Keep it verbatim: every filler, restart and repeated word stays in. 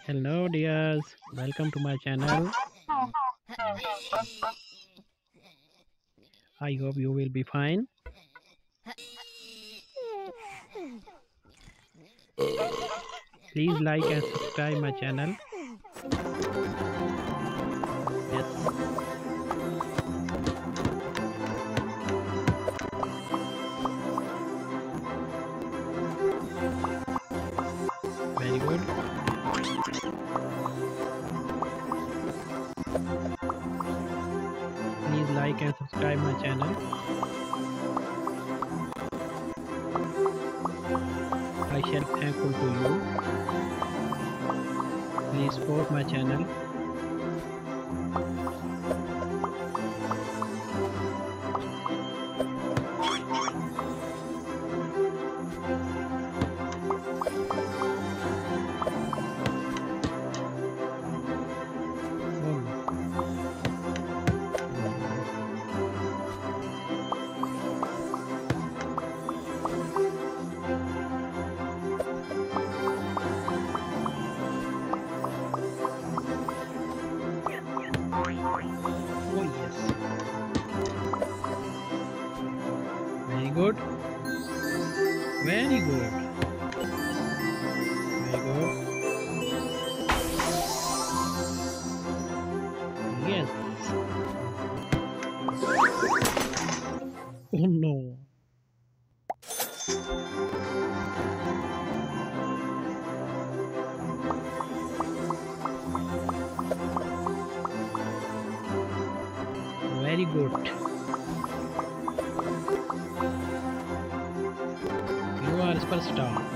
Hello dears, welcome to my channel. I hope you will be fine. Please like and subscribe my channel. Yes, very good. Please like and subscribe my channel. I shall be thankful to you. Please support my channel. Oh yes, very good, very good, very good. Yes. Oh no. Very good. You are superstar.